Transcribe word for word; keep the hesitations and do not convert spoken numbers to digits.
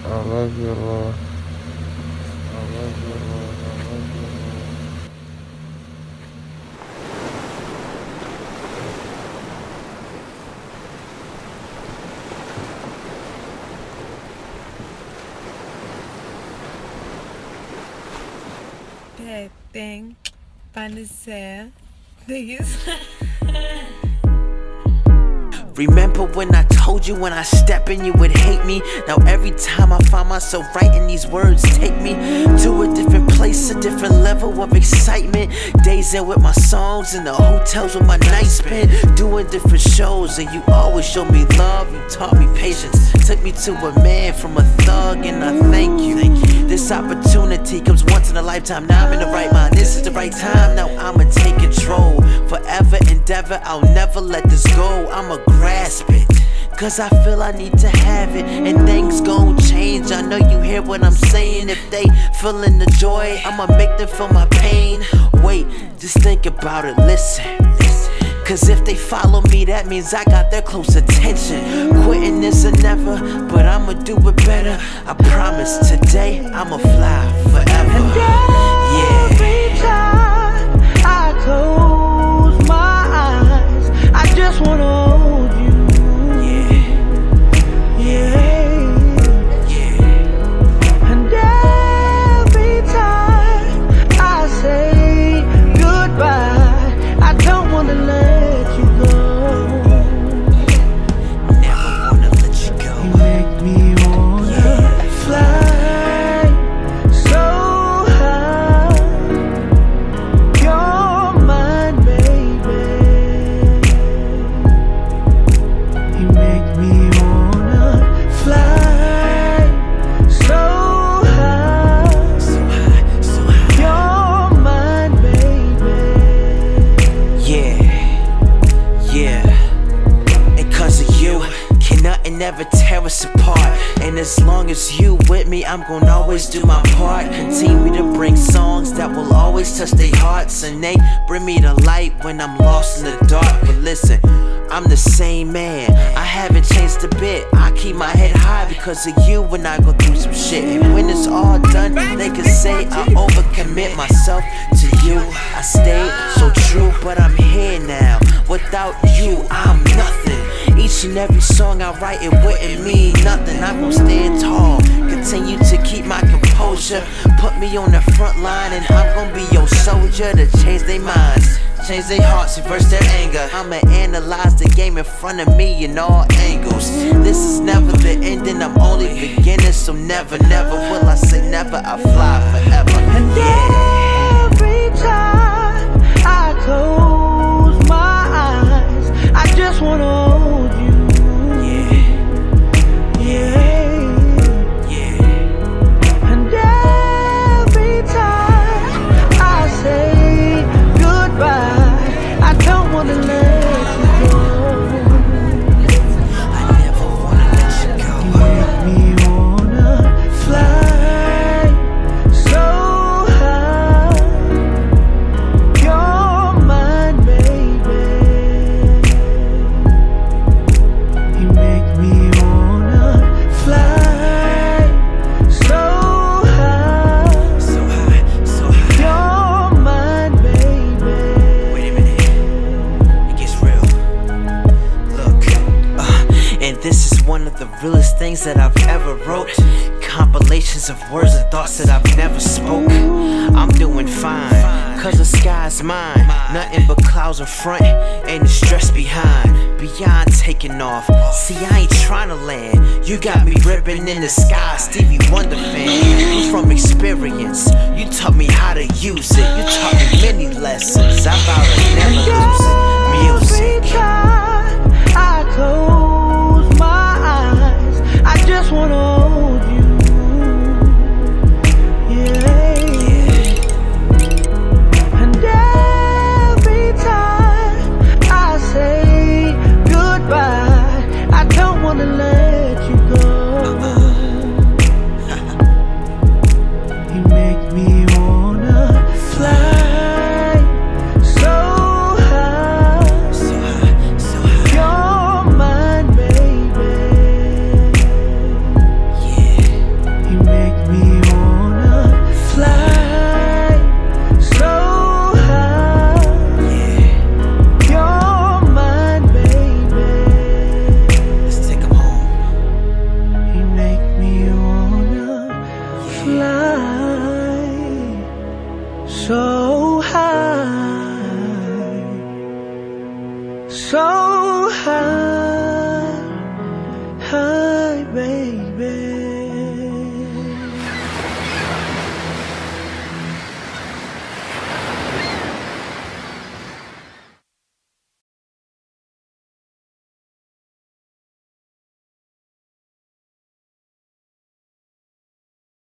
I love you, Lord. I love you, Lord. I love you, Lord. That thing by Nizar. Niggas. Remember when I told you when I step in you would hate me? Now every time I find myself writing these words take me to a different place, a different level of excitement. Days in with my songs in the hotels with my nights spent doing different shows, and you always showed me love, you taught me patience, took me to a man from a thug, and I thank you. This opportunity comes once in a lifetime. Now I'm in the right mind, this is the right time. Now I'ma take control, forever endeavor, I'll never let this go. I'ma grasp it, cause I feel I need to have it, and things gon' change. I know you hear what I'm saying. If they feelin' the joy, I'ma make them feel my pain. Wait, just think about it, listen. Cause if they follow me, that means I got their close attention. Quitting is a never, but I'ma do it better. I promise today I'ma fly forever. And every yeah. time I close my eyes, I just wanna hold you. Yeah. Yeah. Yeah. And every time I say goodbye, I don't wanna let never tear us apart. And as long as you with me, I'm gonna always do my part. Continue to bring songs that will always touch their hearts, and they bring me the light when I'm lost in the dark. But listen, I'm the same man, I haven't changed a bit. I keep my head high because of you when I go through some shit. And when it's all done, they can say I overcommit myself to you. I stayed so true, but I'm here now. Without you, I'm nothing. Each and every song I write, it wouldn't mean nothing. I'm gonna stand tall, continue to keep my composure. Put me on the front line and I'm gonna be your soldier to change their minds, change their hearts, reverse their anger. I'ma analyze the game in front of me in all angles. This is never the ending, I'm only beginning. So never, never will I say never, I fly forever. And yeah. Every time I close my eyes, I just wanna hold you. Yeah. Yeah. Yeah. And every time I say goodbye, I don't wanna let you go. I never wanna let you go. You make me wanna fly so high. You're mine, baby. You make me wanna fly so high. So high, so high. You're mine, baby. Wait a minute, it gets real. Look, uh, and this is one of the realest things that I've ever wrote. Compilations of words and thoughts that I've never spoke. I'm doing fine, cause the sky's mine. Nothing but clouds in front and the stress behind. Beyond taking off, see I ain't trying to land. You got me ripping in the sky, Stevie Wonder fan. You from experience, you taught me how to use it. You taught me many lessons, I vow to never lose it. Every Music. time I close my eyes, I just wanna hold you. Yeah. And every time I say goodbye, I don't wanna let you go. You make me wanna fly so high. So high, so high. You're mine, so high.